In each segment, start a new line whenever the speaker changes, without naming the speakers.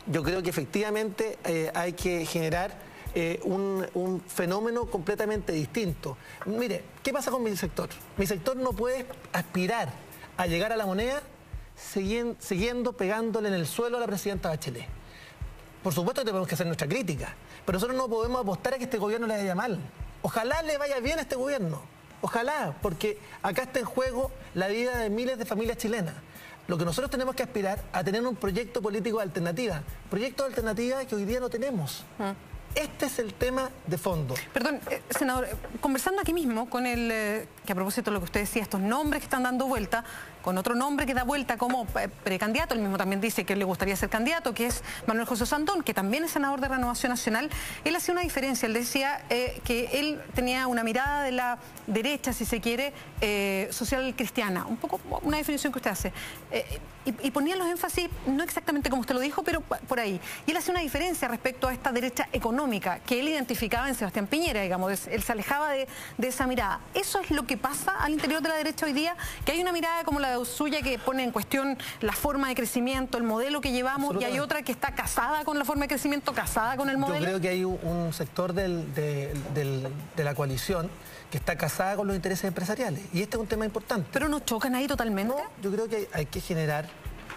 yo creo que efectivamente hay que generar un fenómeno completamente distinto. Mire, ¿qué pasa con mi sector? Mi sector no puede aspirar a llegar a la moneda siguiendo pegándole en el suelo a la presidenta Bachelet. Por supuesto que tenemos que hacer nuestra crítica, pero nosotros no podemos apostar a que este gobierno le vaya mal. Ojalá le vaya bien a este gobierno, ojalá, porque acá está en juego la vida de miles de familias chilenas. Lo que nosotros tenemos que aspirar a tener un proyecto político de alternativa, proyecto de alternativa que hoy día no tenemos. Este es el tema de fondo.
Perdón, senador, conversando aquí mismo con el, que a propósito de lo que usted decía, estos nombres que están dando vuelta, con otro nombre que da vuelta como precandidato, él mismo también dice que él le gustaría ser candidato, que es Manuel José Sandón, que también es senador de Renovación Nacional. Él hacía una diferencia, él decía que él tenía una mirada de la derecha, si se quiere, social cristiana, un poco una definición que usted hace. Y ponía los énfasis, no exactamente como usted lo dijo, pero por ahí. Y él hacía una diferencia respecto a esta derecha económica que él identificaba en Sebastián Piñera, digamos, él se alejaba de esa mirada. ¿Eso es lo que pasa al interior de la derecha hoy día? Que hay una mirada como la suya que pone en cuestión la forma de crecimiento, el modelo que llevamos, y hay otra que está casada con la forma de crecimiento, casada con el modelo.
Yo creo que hay un sector de la coalición que está casada con los intereses empresariales, y este es un tema importante.
¿Pero no chocan ahí totalmente?
No, yo creo que hay que generar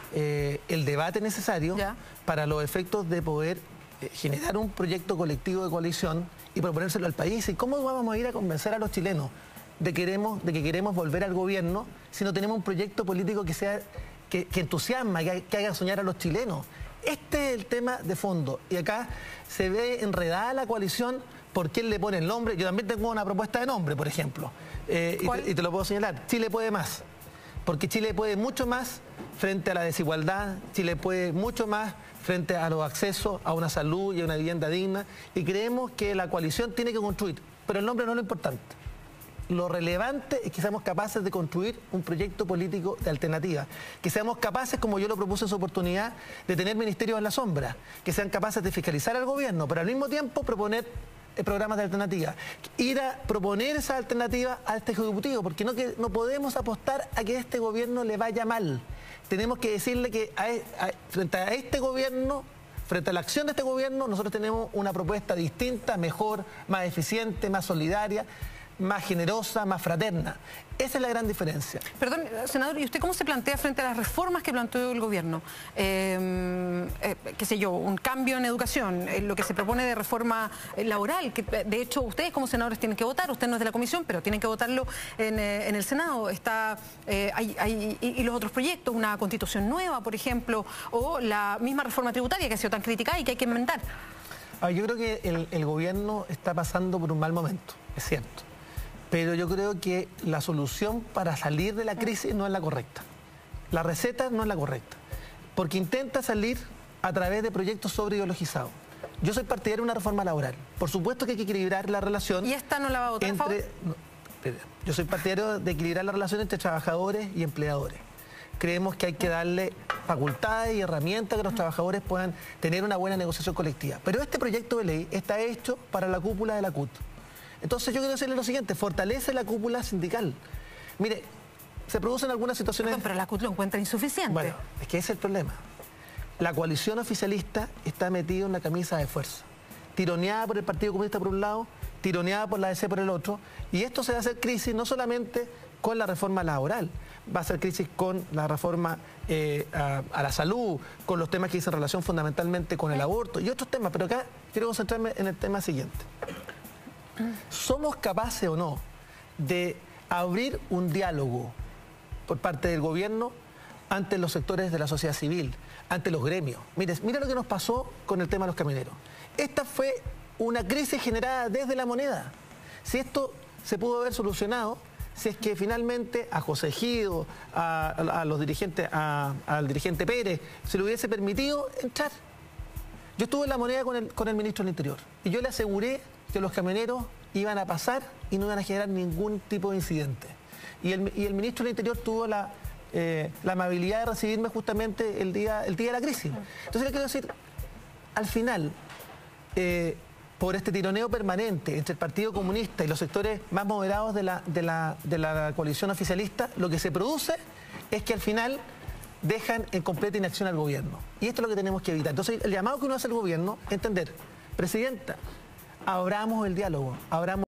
el debate necesario para los efectos de poder generar un proyecto colectivo de coalición y proponérselo al país. ¿Y cómo vamos a ir a convencer a los chilenos de que queremos volver al gobierno si no tenemos un proyecto político que entusiasma, que haga soñar a los chilenos? Este es el tema de fondo. Y acá se ve enredada la coalición por quién le pone el nombre. Yo también tengo una propuesta de nombre, por ejemplo. Y te lo puedo señalar. Chile puede más. Porque Chile puede mucho más frente a la desigualdad. Chile puede mucho más frente a los accesos a una salud y a una vivienda digna. Y creemos que la coalición tiene que construir. Pero el nombre no es lo importante. Lo relevante es que seamos capaces de construir un proyecto político de alternativa. Que seamos capaces, como yo lo propuse en su oportunidad, de tener ministerios en la sombra. Que sean capaces de fiscalizar al gobierno, pero al mismo tiempo proponer programas de alternativa. Ir a proponer esa alternativa a este Ejecutivo, porque no podemos apostar a que a este gobierno le vaya mal. Tenemos que decirle que frente a este gobierno, frente a la acción de este gobierno, nosotros tenemos una propuesta distinta, mejor, más eficiente, más solidaria, más generosa, más fraterna. Esa es la gran diferencia.
Perdón, senador, ¿y usted cómo se plantea frente a las reformas que planteó el gobierno? Qué sé yo, un cambio en educación, lo que se propone de reforma laboral, que de hecho ustedes como senadores tienen que votar, usted no es de la comisión, pero tienen que votarlo en el Senado. Y los otros proyectos, una constitución nueva, por ejemplo, o la misma reforma tributaria que ha sido tan criticada y que hay que enmendar.
Yo creo que el gobierno está pasando por un mal momento, es cierto. Pero yo creo que la solución para salir de la crisis no es la correcta. La receta no es la correcta. Porque intenta salir a través de proyectos sobreideologizados. Yo soy partidario de una reforma laboral. Por supuesto que hay que equilibrar la relación...
¿Y esta no la va a votar a favor?
Yo soy partidario de equilibrar la relación entre trabajadores y empleadores. Creemos que hay que darle facultades y herramientas que los trabajadores puedan tener una buena negociación colectiva. Pero este proyecto de ley está hecho para la cúpula de la CUT. Entonces yo quiero decirle lo siguiente, fortalece la cúpula sindical. Mire, se producen algunas situaciones...
Pero la CUT lo encuentra insuficiente.
Bueno, es que ese es el problema. La coalición oficialista está metida en una camisa de fuerza, tironeada por el Partido Comunista por un lado, tironeada por la DC por el otro, y esto se va a hacer crisis no solamente con la reforma laboral, va a ser crisis con la reforma a la salud, con los temas que dicen relación fundamentalmente con el aborto y otros temas, pero acá quiero concentrarme en el tema siguiente. ¿Somos capaces o no de abrir un diálogo por parte del gobierno ante los sectores de la sociedad civil, ante los gremios? Mira lo que nos pasó con el tema de los camioneros. Esta fue una crisis generada desde la moneda. Si esto se pudo haber solucionado, si es que finalmente a José Ejido, a los dirigentes, al dirigente Pérez, se le hubiese permitido entrar. Yo estuve en la moneda con el ministro del Interior y yo le aseguré que los camioneros iban a pasar y no iban a generar ningún tipo de incidente. Y el ministro del Interior tuvo la amabilidad de recibirme justamente el día de la crisis. Entonces le quiero decir, al final, por este tironeo permanente entre el Partido Comunista y los sectores más moderados de la coalición oficialista, lo que se produce es que al final dejan en completa inacción al gobierno. Y esto es lo que tenemos que evitar. Entonces, el llamado que uno hace al gobierno, entender, Presidenta, abramos el diálogo, abramos